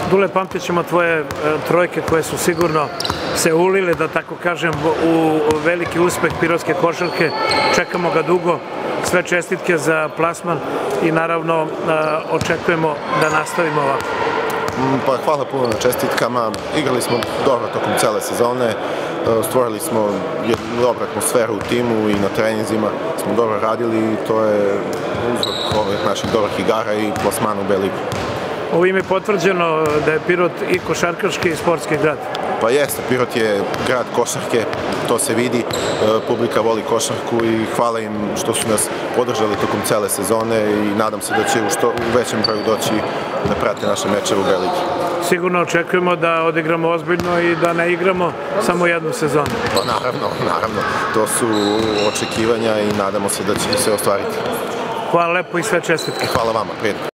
Dule, pamtit ćemo tvoje trojke koje su sigurno se ulile, da tako kažem, u veliki uspeh pirotske košarke. Čekamo ga dugo, sve čestitke za plasman i naravno očekujemo da nastavimo ovako. Pa hvala puno na čestitkama, igrali smo dobro tokom cele sezone, stvorili smo jednu dobru atmosferu u timu i na treninzima smo dobro radili i to je uzrok ovih naših dobrih igara i plasmana u B-ligu. Ovim je potvrđeno da je Pirot i košarkaški i sportski grad. Pa jeste, Pirot je grad košarke, to se vidi, publika voli košarku i hvala im što su nas podržali tokom cele sezone i nadam se da će u većem broju doći da prate naše mečeve u B-ligi. Sigurno očekujemo da odigramo ozbiljno i da ne igramo samo jednu sezonu. Pa naravno, to su očekivanja i nadamo se da će se ostvariti. Hvala lepo i sve čestitke. Hvala vama, prijatno.